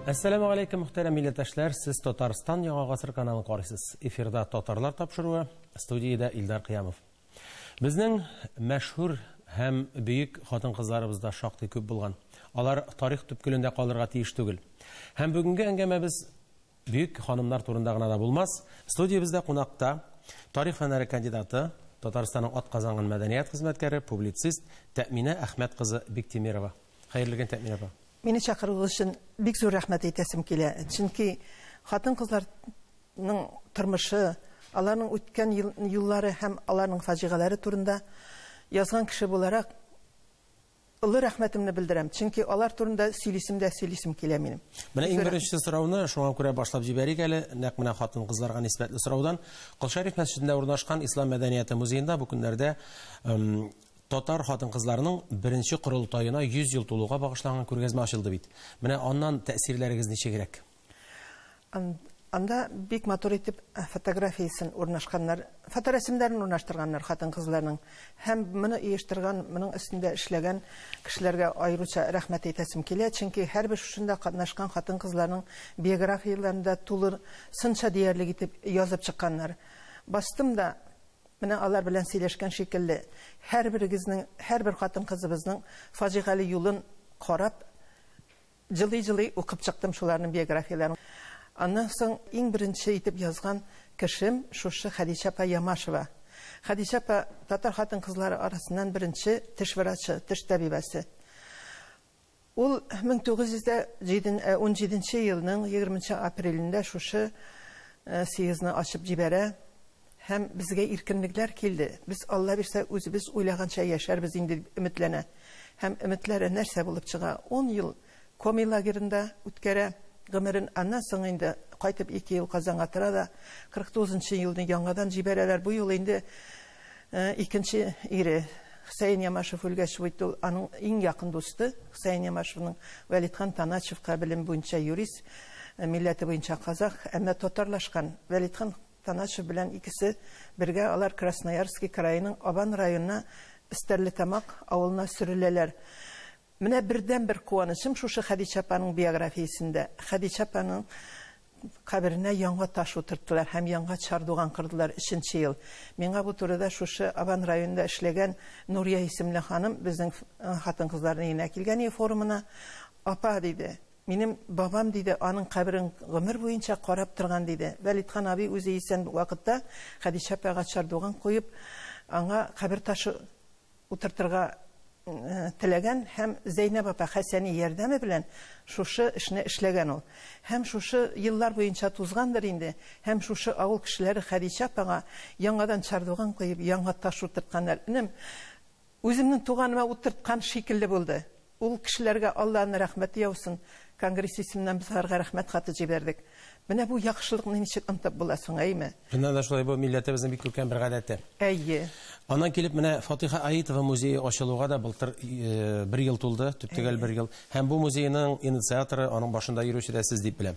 Assalamu alaikum, muhtaram millәттәшләр. Сез Татарстан Яңа гасыр каналын карыйсыз. Эфирда татарлар тапшыруы, студиядә Илдар Кыямов. Безнең мәшһүр һәм бөек хатын-кызларыбызда шактый күп булган. Алар тарих төпкелендә калырга тиеш түгел. Һәм бүгенге әңгәмәбез бөек ханымнар турында гына да булмас. Студиябездә кунакта тарих фәннәре кандидаты, Татарстанның атказанган мәдәният хезмәткәре, публицист Тәминә Әхмәт кызы Биктимирова. Хәерле көн, Тәминә апа. Мине чакыруы өчен бик зур рәхмәт әйтәсем килә. Чөнки хатын-кызларның тормышы, аларның үткән юллары һәм аларның фаҗигалары турында язган кеше буларак улы рәхмәтемне белдерәм. Чөнки алар турында сөйлисем килә минем. Менә иң беренче сорауны шуңа күрә башлап җибәрик әле, нәкъ менә хатын-кызларга нисбәтле сораудан. Кол-Шариф мәчетендә урнашкан Ислам мәдәнияте музеенда бу көннәрдә татар хатын-кызларының беренче корылтаена 100 ел тулуга багышланган күргәзмә ачылды бит. Менә аннан тәэсирләрегез ничегрәк? Анда бик матур итеп фотографиясын урнашканнар, фоторәсемнәрен урнаштырганнар хатын-кызларның. Һәм моны оештырган, моның өстендә эшләгән кешеләргә аеруча рәхмәт әйтәсем килә. Чөнки һәрбер шушында катнашкан хатын-кызларның биографияләрендә тулы сынча диярлек итеп язып чыкканнар. Бастым да менә алар белән сөйләшкән шикелле, һәрбер хатын-кызыбызның фаҗигали юлын карап, җылый укып чыктым шуларның биографияларын. Аннан соң иң беренче итеп язган кешем шушы Хәдичә апа Ямашева. Хәдичә апа татар хатын-кызлары арасыннан беренче теш врачы, теш табибасы. Ул 1917 елның 20 апрелендә шушы съездны ачып җибәрә. Һәм безгә иркенлекләр килде. Без Алла бирсә үзебез уйлаганча яшәрбез инде өметләнә. Һәм өметләре нәрсә булып чыга? 10 ел Коми лагерында үткәрә гомерен, аннан соң инде кайтып 2 ел Казанга тора да 49 елны яңадан җибәрәләр. Бу ел инде икенче ире Хусейн Ямашев үлгәч бит, аның иң якын дусты Хусейн Ямашевның Вәлитхан Таначевка белем буенча юрист, милләте буенча казах, әмма татарлашкан. Вәлитхан Таначев белән икесе бергә алар Красноярский крайының Абан районына Стәрлетамак авылына сөреләләр. Менә бердән-бер куанычым шушы Хәдичә апаның биографиясендә. Хәдичә апаның каберенә яңа таш утырттылар һәм яңа чардуган кырдылар 3нче ел. Миңа бу турыда шушы Абан районында эшләгән Нурия исемле ханым безнең хатын-кызларның янына килгән форумына, апа диде, минем бабам диде, аның каберен гомер буенча карап торган диде. Вәлитхан аби үзе исән вакытта Хәдичә апага чардуган куеп, аңа кабер ташы утыртырга теләгән һәм Зәйнәп апа Хәсәни ярдәме белән шушы эшне эшләгән ул. Һәм шушы еллар буенча тузгандыр инде. Һәм шушы авыл кешеләре Хәдичә апага яңадан чардуган куеп, яңа таш утыртканнар. Инем үземнең туганыма утырткан шикелле булды. Ул кешеләргә Алланың рәхмәте яусын. Конгресс исеменнән без аларга рәхмәт хаты җибәрдек. Менә бу яхшылыкны ничек онытып буласың, әйме? Менә дә шулай бу милләтебезнең бик күркәм бер гадәте. Әйе. Аннан килеп менә Фатиха Аитова музее ачылуга да былтыр 1 ел тулды, төптегәл 1 ел. Һәм бу музейның инициаторы, аның башында йөрүче дә сез дип беләм.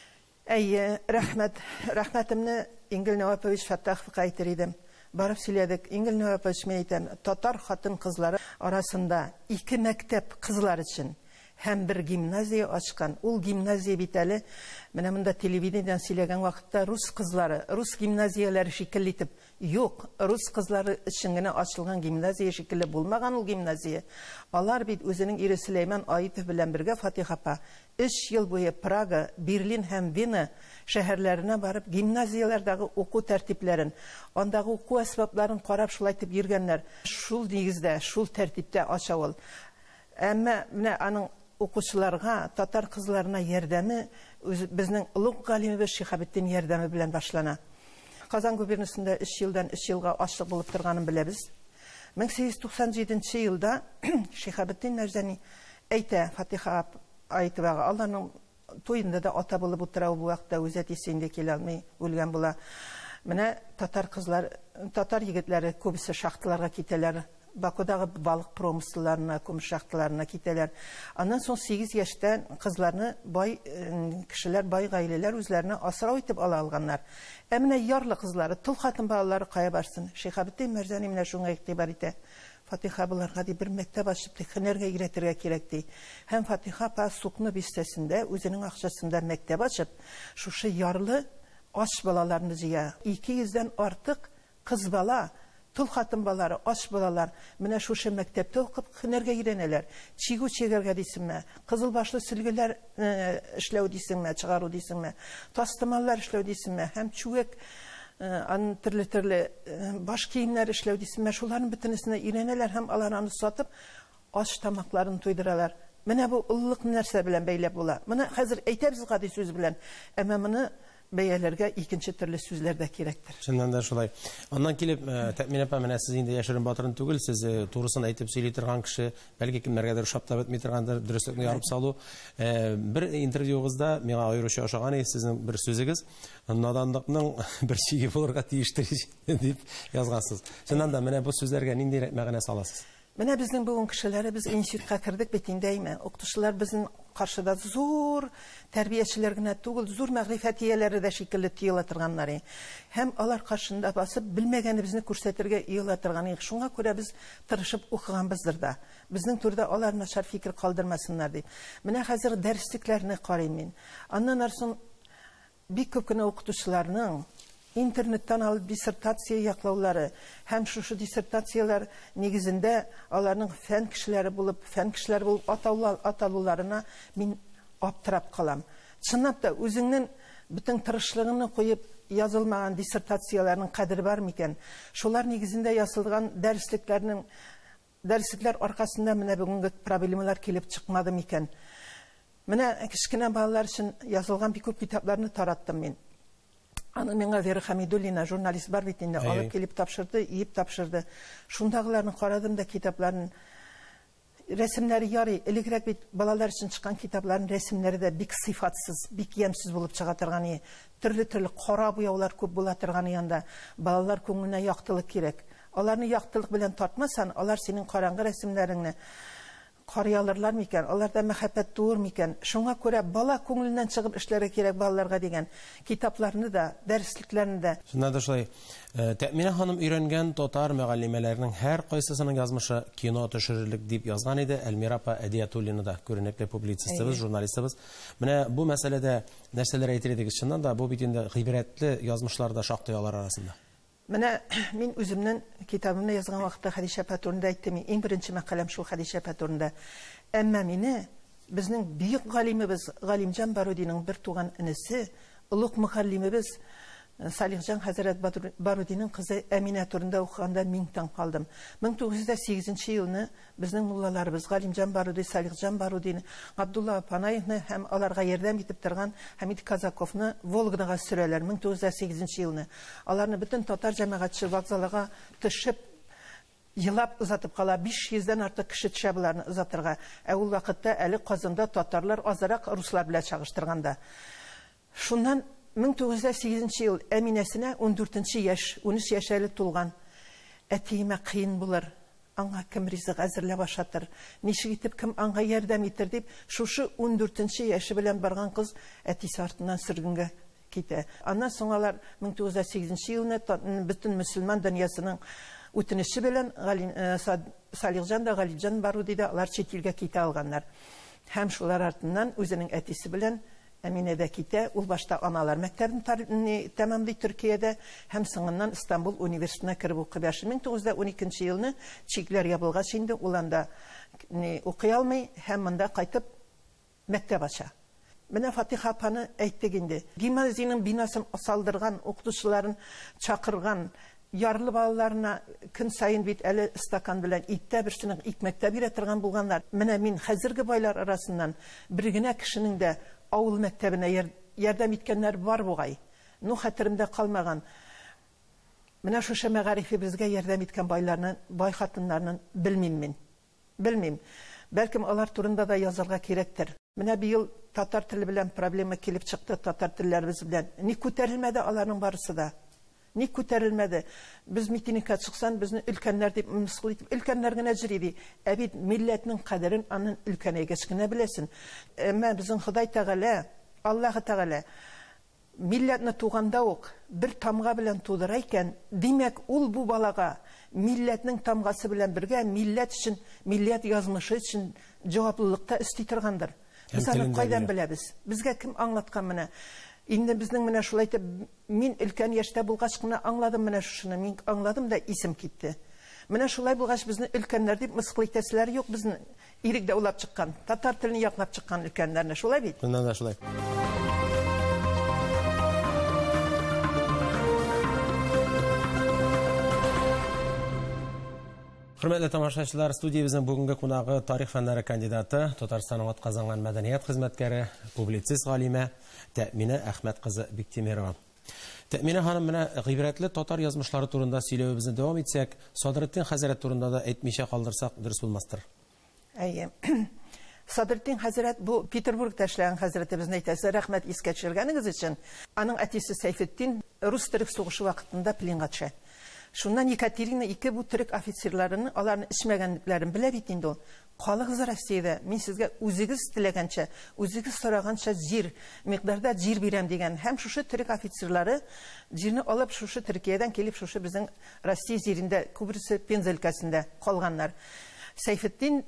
Әйе, рәхмәтемне Ингел Навапович Фаттаховка әйтер идем. Барып сөйләдек. Ингел Навапович, мен әйтәм, татар хатын-кызлары арасында 2 мәктәп кызлар өчен һәм бер гимназия ачкан. Ул гимназия бит әле менә монда телевидениедән сөйләгән вакытта рус кызлары, рус гимназияләре шикелле итеп, юк, рус кызлары өчен генә ачылган гимназия шикелле булмаган ул гимназия. Алар бит үзенең ире Сөләйман Аитов белән бергә Фатиха апа 3 ел буе Прага, Берлин һәм Вена шәһәрләренә барып гимназияләрдәге уку тәртипләрен, андагы уку әсбапларын карап шулай итеп йөргәннәр. Шул нигездә, шул тәртиптә ача ул. Әмма менә аның укучыларга, татар кызларына ярдәме безнең улуг галимебез Шиһабетдин ярдәме белән башлана. Казан губернасында 3 елдан 3 елга ашлык булып торганын беләбез. 1897 елда Шиһабетдин Мәрзәни әйтә Фатиха Аитовага, Алланың туенда да ата булып утыра, бу вакытта үз әтисендә килә алмый үлгән була. Менә татар кызлар, татар егетләре күбесе шахталарга китәләр. Бакудагы балык промысларына, көмеш шахталарына китәләр. Аннан соң 8 яшьтән кызларны бай кешеләр, бай гаиләләр үзләренә асрау итеп ала алганнар. Менә ярлы кызлары, тол хатын балалары кая барсын? Шиһабетдин Мәрзәни менә шуңа игътибар итә. Фатиха буларга ди бер мәктәп ачып ди, һөнәргә өйрәтергә кирәк ди. Һәм Фатиха апа Сукны бистәсендә үзенең акчасында мәктәп ачып, шушы ярлы аш балаларны җыя. 200-дән артык кыз бала, тол хатын балалары, аш балалар менә шушы мәктәптә укып һөнәргә өйрәнәләр. Чигү чигәргә дисеңме, кызыл башлы сөлгеләр эшләү дисеңме, чыгару дисеңме, тастымаллар эшләү дисеңме, һәм чүәк аны төрле баш киемнәр эшләү дисеңме, шуларның бөтенесенә өйрәнәләр һәм алар аны сатып аш тамакларын туйдыралар. Менә бу уллык нәрсә белән бәйләп була. Менә хәзер әйтәбез гади сүз белән, әмма моны бәяләргә икенче төрле сүзләр дә кирәктер. Чыннан да шулай. Аннан килеп, Тәмин апа, менә сез инде яшерен батырын түгел, сез турысын әйтеп сөйли торган кеше, бәлки кемнәргәдер шаптап бетми торгандыр, дөреслекне ярып салу. Бер интервьюгызда миңа аеруча ошаган сезнең бер сүзегез, наданлыкның бер чиге булырга тиештер дип язгансыз. Чыннан да менә бу сүзләргә нинди мәгънә саласыз? Менә безнең бүген кешеләре без институтка кирдек бит инде әйме. Укытучылар безнең каршыда зур тәрбиячеләр генә түгел, зур мәгърифәт ияләре дә шикелле тыела торганнар. Һәм алар каршында басып белмәгәнебезне күрсәтергә иела торган. Шуңа күрә без тырышып укыганбыздыр да. Безнең турда алар начар фикер калдырмасыннар дип. Менә хәзер дәреслекләрне карыйм мин. Аннан соң бик күп кенә укытучыларның интернеттан алып диссертация яклаулары һәм шушы диссертациялар нигезендә аларның фән кешеләре булып аталуларына мин аптырап калам. Чынлап та үзеңнең бөтен тырышлыгыңны куеп язылмаган диссертацияларның кадере бар микән? Шулар нигезендә ясалган дәресләр аркасында менә бүгенге проблемалар килеп чыкмады микән? Менә кичкенә балалар өчен язылган бик күп китапларны тараттым мин. Аны миңа Вера Хамидуллина, журналист бар бит инде, алып килеп тапшырды, иеп тапшырды. Шундагыларны карадым да китапларын. Рәсемнәре ярый, элегрәк бит балалар өчен чыккан китапларның рәсемнәре дә бик сыйфатсыз, бик ямсыз булып чыга торган. Төрле кара буяулар күп була торган янда балалар күңеленә яктылык кирәк. Аларны яктылык белән тартмасан, алар синең караңгы рәсемнәреңне карыялырлар микән, аларда мәхәббәт туыр микән? Шуңа күрә бала күңеленнән чыгып эшләргә кирәк балаларга дигән китапларны да, дәреслекләрне дә. Шуннан да шулай. Тәминә ханым өйрәнгән татар мөгаллимәләренең һәр кайсысының язмышы кино төшерерлек дип язган иде. Әлмира апа Әдиятуллина да күренекле публицистыбыз, журналистыбыз. Менә бу мәсьәләдә нәрсәләр әйтер идегез? Чыннан да бу бит инде гыйбрәтле язмышлар да шактый алар арасында. Менә мин үземнең китабымны язган вакытта Хәдичә апа турында әйттем. Иң беренче мәкаләм шул Хәдичә апа турында. Әмма мине безнең бөек галимебез Галимҗан Барудиның бер туган инесе, улуг мөхәллимебез Салихҗан хәзрәт Барудиның кызы Әминә турында укыганда мин таң калдым. 1908 елны безнең муллаларыбыз Галимҗан Баруди, Салихҗан Барудин, Габдулла Апанаевны һәм аларга ярдәм итеп торган Хамид Казаковны Волгадага сөрәләр 1908 елны. Аларны бөтен татар җәмәгатьче вокзалга төшеп елап узатып кала, 500-дән артык кеше төшә буларны узатырга. Ә ул вакытта әле Казанда татарлар азрак руслар белән чагыштырганда. Шуннан 1908 ел Әминәсенә 14 яшь, 13 яшь әле тулган. Әтиемә кыен булыр. Аңа кем ризык әзерләп ашатыр, ничек итеп кем аңа ярдәм итер дип, шушы 14 яше белән барган кыз әтисе артыннан сөргөнгә китә. Аннан соң алар 1908 елны бөтен мөселман дөньясының үтенече белән Салихҗан да Галимҗан Баруди да алар чит илгә китә алганнар. Һәм шулар артыннан үзенең әтисе белән Әминә дә китә. Ул башта аналар мәктәбен тәмамлый Төркиядә һәм соңыннан Истанбул университетына кереп укый башлый. 1912 елны чикләр ябылгач инде ул анда укый алмый һәм монда кайтып мәктәп ача. Менә Фатиха апаны әйттек инде. Гимназиянең бинасын салдырган, укытучыларын чакырган, ярлы балаларына көн сайын бит әле стакан белән иттә берсенең икмәктә бирә торган булганнар. Менә мин хәзерге байлар арасыннан бер генә кешенең дә авыл мәктәбенә ярдәм иткәннәр бар бугай. Ну хәтеремдә калмаган. Менә шушы мәгарифе безгә ярдәм иткән байларны, бай хатыннарны белмим мин. Белмим. Бәлкем алар турында да язарга кирәктер. Менә быел татар теле белән проблема килеп чыкты, татар телләребез белән. Ни күтәрелмәде аларның барысы да. Ни күтәрелмәде. Без митингка чыксан, безне өлкәннәр дип мисгыл итеп, өлкәннәр генә җири. Ә бит милләтнең кадерен аның өлкәнәгәч кенә беләсен. Әмма безнең Ходай Тәгалә, Аллаһ Тәгалә милләтне туганда ук бер тамга белән тудыра икән, димәк, ул бу балага милләтнең тамгасы белән бергә милләт өчен, милләт язмышы өчен җаваплылыкта өсти торгандыр. Без аны кайдан беләбез? Безгә кем аңлаткан менә? Инде безнең менә шулай итеп, мин өлкән яшьтә булгач кына аңладым менә шуны, мин аңладым да исем китте. Менә шулай булгач безне өлкәннәр дип мыскыл итәселәр юк, безне ирек дә улап чыккан, татар телен яклап чыккан өлкәннәрне, шулай бит? Моннан да шулай. Хөрмәтле тамашачылар, студиябезнең бүгенге кунагы тарих фәннәре кандидаты, Татарстанның атказанган мәдәният хезмәткәре, публицист галимә Тәэминә Әхмәт кызы Биктимирова. Тәэминә ханым, менә гыйбрәтле татар язмышлары турында сөйләвебезне дәвам итсәк, Садретдин хәзрәт турында да әйтмичә калдырсак дөрес булмастыр. Әйе. Садретдин хәзрәт бу Петербургта эшләгән хәзрәтебезне әйтәсе, рәхмәт искә төшергәнегез өчен. Аның әтисе Сәйфетдин рус-төрек сугышы вакытында пленга төшә. Шуннан Екатерина ике бу төрек офицерларының аларны эчмәгәнлекләрен белә бит инде ул. Калыгыз Россиядә, мин сезгә үзегез теләгәнчә, үзегез сораганча җир, микъдарда җир бирәм дигән. Һәм шушы төрек офицерлары җирне алып шушы Төркиядән килеп шушы безнең Россия җирендә, күбресе Пенза өлкәсендә калганнар. Сәйфетдин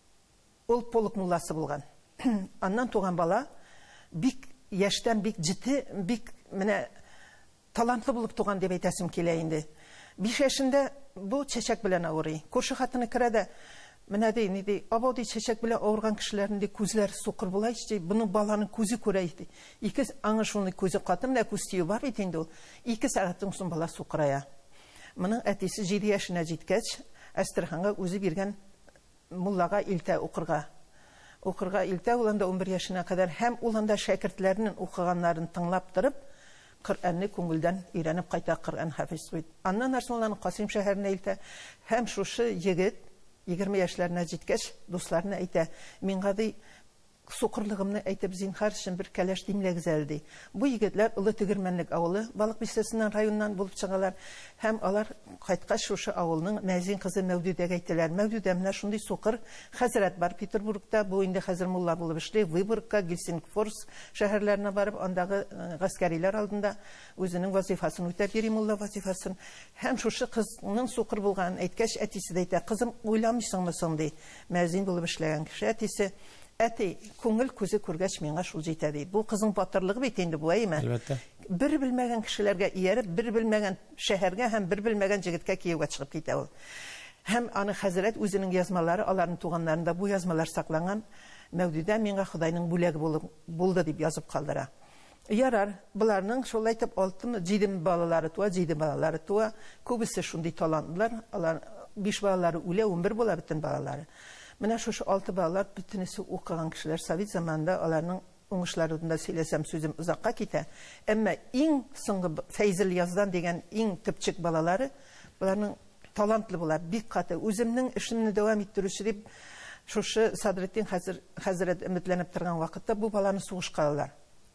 ул полк мулласы булган. Аннан туган бала бик яшьтән бик җитди, бик менә талантлы булып туган дип әйтәсем килә инде. 5 яшендә бу чәчәк белән авырый. Күрше хатыны керә дә, менә ди, абау чәчәк белән авырган кешеләрнең күзләре сукыр була ич, буның баланың күзе күрә иде. Ике аңы шуны күзе катым да күз тию бар бит инде ул. 2 сәгатьтән соң бала сукырая. Моның әтисе 7 яшенә җиткәч, Әстерханга үзе биргән муллага илтә укырга. Укырга илтә ул анда 11 яшенә кадәр һәм ул анда шәкертләрнең укыганнарын тыңлап торып, Коръәнне күңелдән өйрәнеп кайта, Коръән хафиз булды. Аннан Арсланның Касыйм шәһәренә илтә һәм шушы егет 20 яшьләренә җиткәч дусларына әйтә: "Мин гади сукырлыгымны әйтеп зинһар өчен бер кәләш димләгез әле." Бу егетләр Улы Тегермәнлек авылы, Балык бистәсеннән районнан булып чыгалар һәм алар кайткач шушы авылның мәзин кызы Мәүдүдәгә әйтәләр: "Мәүдүдә менә шундый сукыр хәзрәт бар Петербургта, бу инде хәзер мулла булып эшли, Выборгка, Гельсингфорс шәһәрләренә барып, андагы гаскәриләр алдында үзенең вазифасын үтәп йөри, мулла вазифасын." Һәм шушы кызның сукыр булганын әйткәч, әтисе дә әйтә: "Кызым, уйламыйсыңмы соң?" ди. Мәзин булып эшләгән кеше әтисе: "Әти, күңел күзе күргәч миңа шул җитә" ди. Бу кызның батырлыгы бит инде бу, әйме? Әлбәттә. Бер белмәгән кешеләргә ияреп, бер белмәгән шәһәргә һәм бер белмәгән җегеткә кияүгә чыгып китә ул. Һәм аны хәзрәт үзенең язмалары, аларның туганнарында бу язмалар сакланган. Мәүдүдә миңа Худайның бүләге булды дип язып калдыра. Ярар, буларның шулай итеп 6-7 балалары туа, 7 балалары туа. Күбесе шундый талантлылар. Алар 5 балалары үлә, 11 була бөтен балалары. Менә шушы 6 балалар бөтенесе укыган кешеләр. Совет заманында аларның уңышларында сөйләсәм сүзем узакка китә. Әмма иң соңгы Фәйзел Яздан дигән иң төпчек балалары, буларның талантлы була, бик каты. Үземнең эшемне дәвам иттерүче дип шушы Садретдин хәзрәт өметләнеп торган вакытта бу баланы сугышка алалар.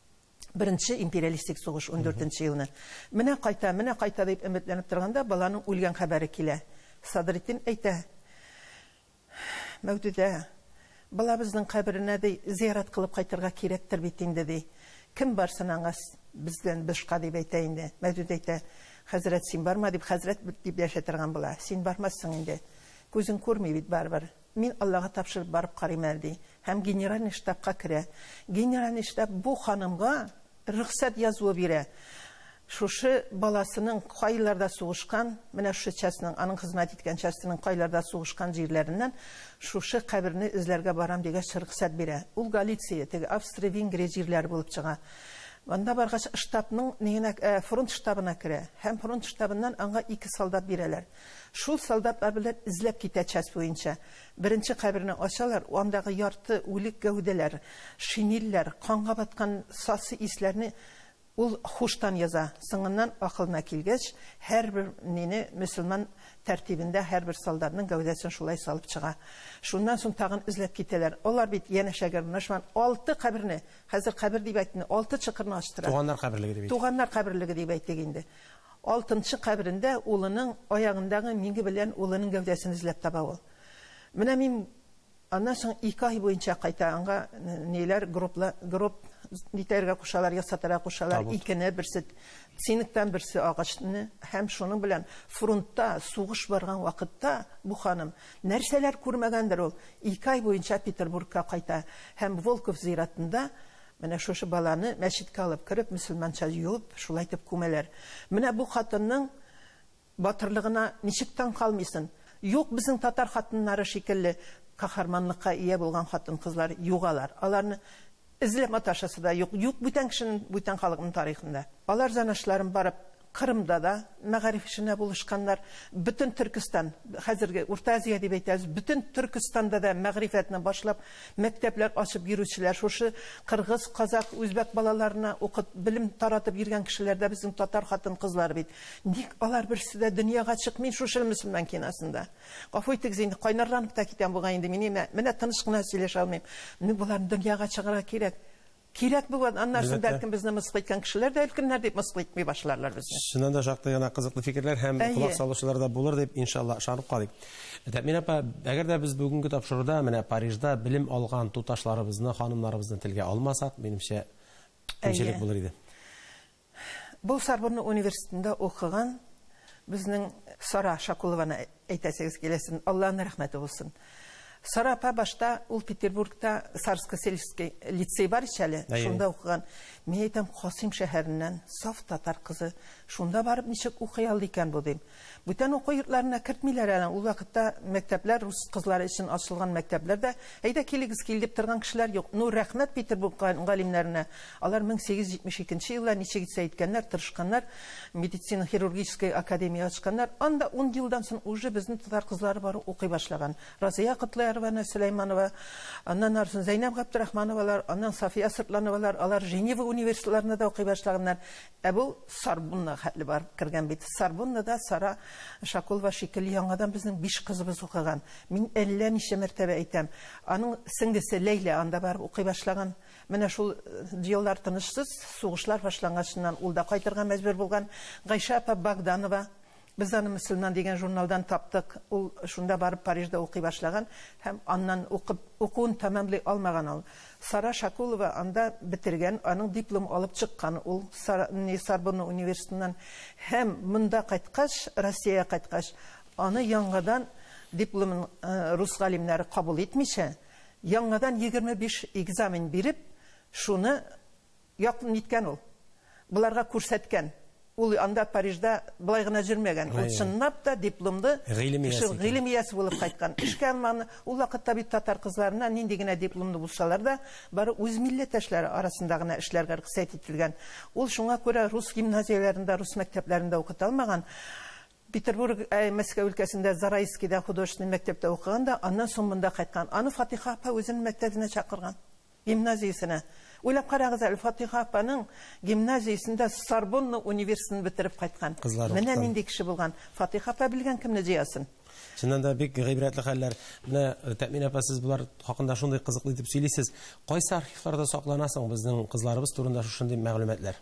Беренче империалистик сугыш 14нче елны. Менә кайта дип өметләнеп торганда баланың үлгән хәбәре килә. Садретдин әйтә: "Мәүдүдә, балабызның каберенә дә зиярат кылып кайтырга кирәктер бит инде" ди. "Кем барсын аңа бездән башка" дип әйтә инде. Мәүдүд әйтә: "Хәзрәт, син барма" дип, хәзрәт дип яшә торган була. "Син бармассың инде. Күзең күрми бит барбыр. Мин Аллага тапшырып барып карыйм әле" ди. Һәм генеральный штабка керә. Генеральный штаб бу ханымга рөхсәт язуы бирә. Шушы баласының кайларда сугышкан, менә шушы частьның, аның хезмәт иткән частьның кайларда сугышкан җирләреннән шушы каберне эзләргә барам дигәч рөхсәт бирә. Ул Галиция, теге Австро-Венгрия җирләре булып чыга. Анда баргач штабның фронт штабына керә. Һәм фронт штабыннан аңа 2 солдат бирәләр. Шул солдатлар белән эзләп китә часть буенча. Беренче каберне ачалар, андагы ярты үлек гәүдәләр, шинилләр, канга баткан сасы исләрне ул хуштан яза. Соңыннан акылына килгәч, һәрбер мөселман тәртибендә һәрбер солдатның гәүдәсен шулай салып чыга. Шуннан соң тагын эзләп китәләр. Алар бит янәшәгә нышман 6 каберне, хәзер кабер дип әйтне, 6 чыкырны ачтыра. Туганнар каберлеге дип. Туганнар каберлеге дип әйтек инде. 6нчы каберендә улының аягындагы минге белән улының гәүдәсен эзләп таба ул. Менә мин аннан соң 2 ай буенча кайта аңа неләр групп нитәргә кушалар, ясатырга кушалар, икене, берсе циниктан, берсе агачны, һәм шуның белән фронтта сугыш барган вакытта бу ханым нәрсәләр күрмәгәндер ул. 2 ай буенча Петербургка кайта һәм Волков зиратында менә шушы баланы мәчеткә алып кереп, мөселманча юып, шулай итеп күмәләр. Менә бу хатынның батырлыгына ничектән калмыйсың? Юк, безнең татар хатыннары шикелле каһарманлыкка ия булган хатын-кызлар югалар. Аларны эзләп маташасы да юк. Юк бүтән кешенең, бүтән халыкның тарихында. Алар занашларын барып Кырымда да мәгариф эшенә булышканнар. Бүтән Түркстан, хәзерге Урта Азия дип әйтәбез, бүтән Түркстанда да мәгърифәтне башлап, мәктәпләр ачып йөрүчеләр, шушы кыргыз, казак, үзбәк балаларына укып, билим таратып йөргән кешеләр дә безнең татар хатын-кызлар бит. Ник алар берсе дә дөньяга чыкмый шушы мөселман киносында? Гафу итегез, инде кайнарланып та китәм буган инде. Менә тыныч кына сөйләшә алмыйм. Буларны дөньяга чыгарга кирәк. Кирәк булган, аннарсын бәлкем безне мыскыл иткән кешеләр дә өлкәннәр дип мыскыл итмәй башларлар безне. Шуннан да шактый гына кызыклы фикерләр һәм кулак салучылар да булыр дип иншалла ышанып калыйк. Тәмин апа, әгәр дә без бүгенге тапшыруда менә Парижда билим алган туташларыбызны, ханымнарыбызны телгә алмасак, минемчә кимчелек булыр иде. Бу Сорбонна университетында укыган безнең Сара Шакулованы әйтәсегез киләсен, Аллаһның рәхмәте булсын. Сара апа башта ул Петербургта Царско-сельский лицей бар ичәле, шунда укыган. Мен әйтәм, Касыйм шәһәреннән саф татар кызы, шунда барып ничек укый алды икән бу дим. Бүтән уку йортларына кертмиләр әле. Ул вакытта мәктәпләр, рус кызлары өчен ачылган мәктәпләрдә, әйдә килегез кил дип торган кешеләр юк. Ну, рәхмәт Петербург галимнәренә. Алар 1872 елда ничек итсә иткәннәр, тырышканнар, медицина хирургическая академия ачканнар. Анда 10 елдан соң уже безнең татар кызлары бар укый башлаган. Разия Кытлаева, Сөләйманова, аннан арсын Зәйнәп Габдрахмановалар, аннан Сафия Сыртлановалар, алар Женева университетларында да укый башлаганнар. Бу Сорбонна хәтле бар кергән бит. Сорбоннада Сара Шакулова шикелле яңадан безнең 5 кызыбыз укыган. Мин әллә ничә мәртәбә әйтәм. Аның сеңдесе Лейла анда барып укый башлаган. Менә шул еллар тынышсыз, сугышлар башлангачыннан ул да кайтырга мәҗбүр булган. Гайша апа Богданова, без аны Мөселман дигән журналдан таптык. Ул шунда барып Парижда укый башлаган һәм аннан укуын тәмамлый алмаган ул. Сара Шакулова анда битергән, аның диплом алып чыккан. Ул Сорбонна университетыннан һәм монда кайткач, Россиягә кайткач, аны яңадан дипломын рус галимнәре кабул итмичә, яңадан 25 экзамен биреп, шуны якын иткән ул. Буларга күрсәткән. Ул анда Парижда былай гына җөрмәгән. Ул чынлап да дипломды гыйлем иясе булып кайткан. Эшкә алманы. Ул вакытта бит татар кызларына нинди генә дипломды булсалар да, бары үз милләттәшләре арасында гына эшләргә рөхсәт ителгән. Ул шуңа күрә рус гимназияләрендә, рус мәктәпләрендә укыта алмаган. Петербург, Мәскәү өлкәсендә Зарайскида художественный мәктәптә укыган да, аннан соң монда кайткан. Аны Фатиха апа үзенең мәктәбенә чакырган. Гимназиясенә. Уйлап карагыз, Фатиха апаның гимназиясендә Сорбонна университетын бетереп кайткан. Менә нинди кеше булган. Фатиха апа белгән кемне җыясын. Шуннан да бик гыйбрәтле хәлләр. Менә Тәмин апа, сез булар хакында шундый кызыклы итеп сөйлисез. Кайсы архивларда сакланасың безнең кызларыбыз турында шундый мәгълүматлар?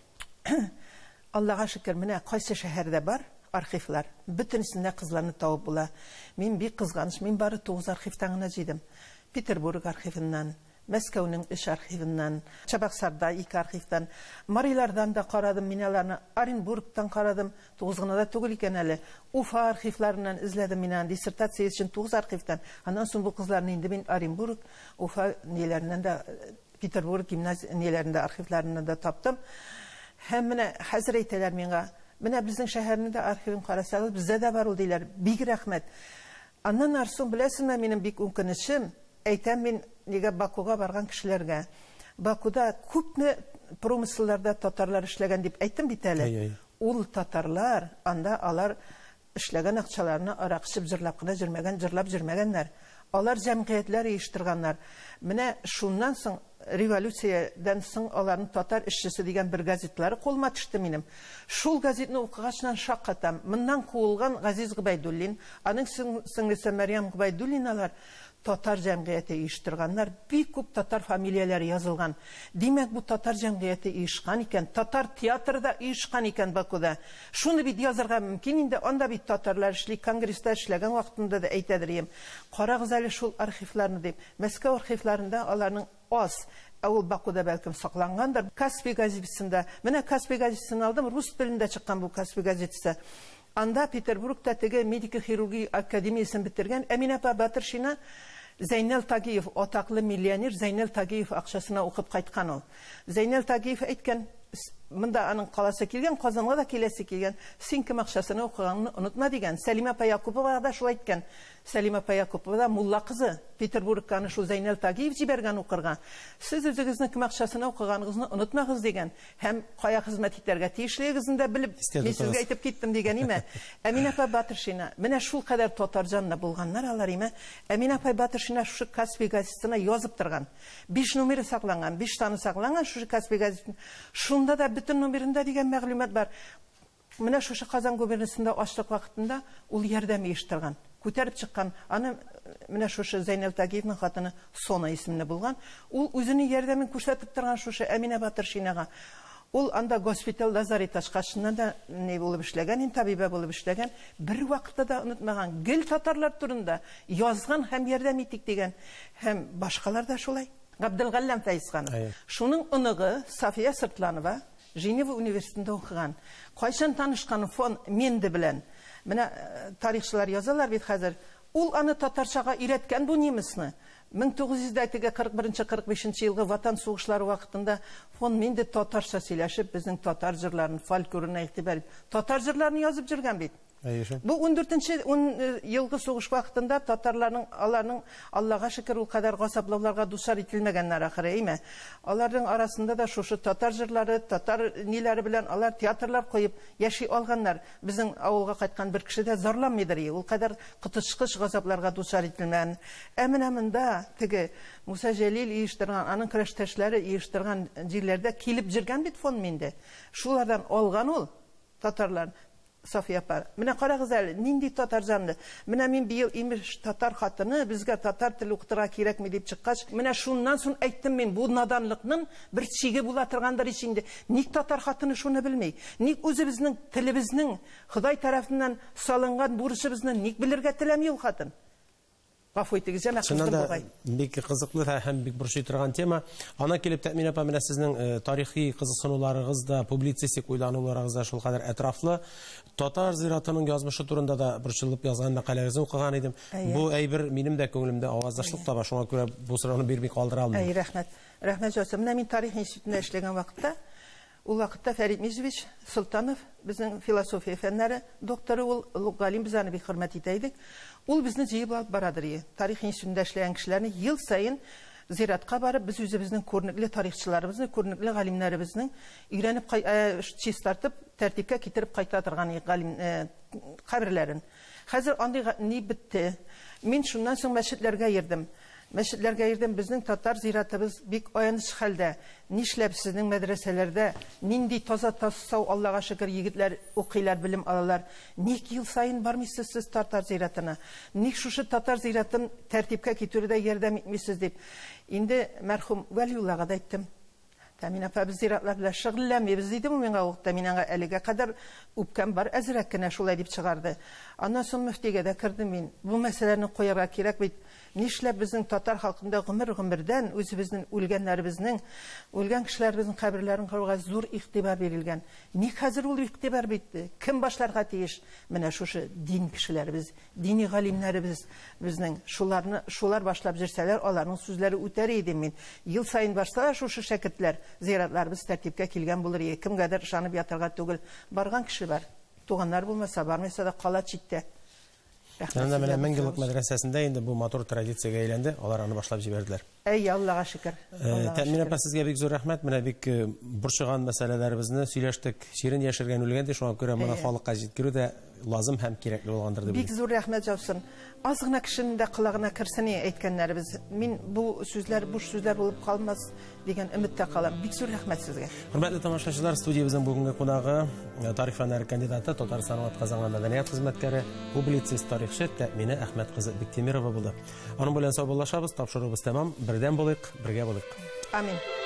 Аллага шөкер, менә кайсы шәһәрдә бар архивлар, бөтенсендә кызларны табып була. Мин бик кызганыч, мин бары 9 архивтан гына җыйдым. Петербург архивыннан, Мәскәүнең эш архивыннан, Чабаксарда 2 архивтан, Марилардан да карадым, мин аларны Оренбургтан карадым, 9 гына да түгел икән әле. Уфа архивларыннан эзләдем мин аны, диссертация өчен 9 архивтан. Аннан соң бу кызларны инде мин Оренбург, Уфа неләреннән да, Петербург гимназияләрендә архивларыннан да таптым. Һәм менә хәзер әйтәләр миңа, менә безнең шәһәрнең дә архивын карасагыз, бездә дә бар ул диләр. Бик рәхмәт. Аннан арсын беләсезме, минем бик үкенечем, әйтәм мин нигә Бакуга барган кешеләргә. Бакуда күпме промыслларда татарлар эшләгән дип әйттем бит әле. Ул татарлар, анда алар эшләгән акчаларны арак ичеп җырлап кына җырлап җөрмәгәннәр. Алар җәмгыятьләр оештырганнар. Менә шуннан соң революциядән соң аларның татар эшчесе дигән бер газетлары кулыма төште минем. Шул газетны укыгачнан шаккатам. Моннан куылган Газиз Гыбайдуллин, аның сеңлесе Мәрьям Гыбайдуллиналар татар җәмгыяте оештырганнар, бик күп татар фамилияләре язылган. Димәк, бу татар җәмгыяте оешкан икән, татар театры да оешкан икән Бакуда. Шуны бит язарга мөмкин инде, анда бит татарлар эшли, конгресста эшләгән вакытында да әйтәдер идем. Карагыз әле шул архивларны дип. Мәскәү архивларында аларның аз, ул Бакуда бәлкем саклангандыр. Каспий газетасында, менә Каспий газетасын алдым, рус телендә чыккан бу Каспий газетасы. Анда Петербургта теге медико-хирургия академиясын битергән Әминә апа Батыршина Зәйнәл Тагиев, атаклы миллионер Зәйнәл Тагиев акчасына укып кайткан ул. Зәйнәл Тагиев әйткән, монда аның каласы килгән, Казанга да киләсе килгән, син кем акчасына укыганны онытма дигән. Сәлимә апа Якупова да шулай әйткән. Сәлимә апа Якупова да мулла кызы, Петербургка аны шул Зәйнәл Тагиев җибәргән укырга. Сез үзегезнең кем акчасына укыганыгызны онытмагыз дигән. Һәм кая хезмәт итәргә тиешлегезне дә белеп, мин сезгә әйтеп киттем дигән име. Әминә апа Батыршина, менә шул кадәр татар җанны булганнар алар име. Әминә апа Батыршина шушы Каспий газетасына язып торган. 5 номеры сакланган, 5 таны сакланган шушы Каспий газетасында. Шунда да бөтен номерында дигән мәгълүмат бар. Менә шушы Казан губернасында ачлык вакытында ул ярдәм оештырган. Күтәреп чыккан. Аны менә шушы Зәйнәл Тагиевның хатыны Сона исемле булган. Ул үзенең ярдәмен күрсәтеп торган шушы Әминә Батыршинага. Ул анда госпиталь Лазариташ кашыннан да не булып эшләгән, табибә булып эшләгән. Бер вакытта да онытмаган. Гел татарлар турында язган һәм ярдәм итик дигән. Һәм башкалар да шулай. Габделгаллам Фәйзханов. Шуның оныгы Сафия Сыртланова Женева университетында укыган. Кайчан танышкан фон Менде белән. Менә тарихчылар язалар бит хәзер. Ул аны татарчага өйрәткән бу немецны. 1941-45 елгы ватан сугышлары вакытында фон Менде татарча сөйләшеп, безнең татар җырларын, фольклорына игътибар итеп, татар җырларын язып җөргән бит. Бу 14-нче елгы сугыш вакытында татарларның аларның Аллага шөкер ул кадәр гасаплауларга душар ителмәгәннәр ахыры, әйме. Аларның арасында да шушы татар җырлары, татар ниләре белән алар театрлар куеп яши алганнар. Безнең авылга кайткан бер кеше дә зарланмыйдыр, ул кадәр кытышкыч гасапларга душар ителмәгән. Әминә монда теге Муса Җәлил иештергән, аның көрәштәшләре иештергән җирләрдә килеп җиргән бит фон Менде. Шулардан алган ул татарлар. София апа, менә карагыз әле, нинди татар җанлы. Менә мин быел имеш татар хатыны, безгә татар теле укытырга кирәкми дип чыккач, менә шуннан соң әйттем мин, бу наданлыкның бер чиге була торгандыр ичинде. Ник татар хатыны шуны белми? Ник үзебезнең телебезнең Ходай тарафыннан салынган бурычыбызны ник белергә теләми ул хатын? Гафу итегез, мәхсәсем булгай. Бик кызыклы һәм бик борчый торган тема. Ана килеп Тәмин апа, менә сезнең тарихи кызыксынуларыгыз да, публицистик уйлануларыгыз да шул кадәр әтрафлы. Татар зиратының язмышы турында да борчылып язган мәкаләгезне укыган идем. Бу әйбер минем дә күңелемдә аваздашлык таба, шуңа күрә бу сорауны бирми калдыра алмыйм. Рәхмәт. Рәхмәт җавап. Менә мин тарих институтында эшләгән вакытта, ул вакытта Фәрит Мизович Султанов, безнең философия фәннәре докторы, ул галим, без аны бик хөрмәт итә идек. Ул безне җыеп алып барадыр. Тарих институтында эшләгән кешеләрне ел сайын зиратка барып, без үзебезнең күренекле тарихчыларыбызны, күренекле галимнәребезнең өйрәнеп чистартып, тәртипкә китереп кайта торган галим каберләрен. Хәзер андый ни бетте. Мин шуннан соң мәчетләргә йөрдем. Мәчетләргә йөрдем, безнең татар зиратыбыз бик аяныч хәлдә. Нишләп сезнең мәдрәсәләрдә нинди таза тасау, Аллага шөкер, егетләр укыйлар, белем алалар. Ник ел сайын бармыйсыз сез татар зиратына? Ник шушы татар зиратын тәртипкә китерүдә ярдәм итмисез дип. Инде мәрхүм Вәлиуллага да әйттем. Тәмин апа, без зиратлар белән шөгыльләнмибез диде бу миңа ул. Тәмин аңа әлегә кадәр үпкәм бар, әзрәк кенә шулай дип чыгарды. Аннан соң мөфтигә дә кирдем мин. Бу мәсьәләне куярга кирәк бит. Нишләп безнең татар халкында гомер-гомердән үзебезнең үлгәннәребезнең, үлгән кешеләребезнең каберләрен карауга зур игътибар бирелгән. Ник хәзер ул игътибар битте? Кем башларга тиеш? Менә шушы дин кешеләребез, дини галимнәребез, безнең шулар башлап җирсәләр, аларның сүзләре үтәр иде мин. Ел сайын башлар шушы шәкертләр, зиратларыбыз тәртипкә килгән булыр. Кемгәдер ышанып ятырга түгел. Барган кеше бар. Туганнар булмаса, бармаса да кала читтә. Анда менә Мәңгелек мәдрәсәсендә инде бу матур традициягә әйләнде, алар аны башлап җибәрделәр. Әй, Аллага шөкер. Тәмин апа, сезгә бик зур рәхмәт. Менә бик борчыган мәсьәләләребезне сөйләштек. Ширин яшергән үлгән, шуңа күрә моны халыкка җиткерү дә лазым һәм кирәкле булгандыр дип. Бик зур рәхмәт җавсын. Аз гына кешенең дә кылагына керсен әйткәннәребез. Мин бу сүзләр буш сүзләр булып калмас дигән өметтә калам. Бик зур рәхмәт сезгә. Хөрмәтле тамашачылар, студиябызның бүгенге кунагы тарих фәннәре кандидаты, Татарстан Казан мәдәният хезмәткәре, публицист, тарихчы Тәминә Әхмәт кызы Биктимирова булды. Аның белән саубуллашабыз, тапшырыбыз тәмам. Бердәм булыйк, бергә булыйк. Амин.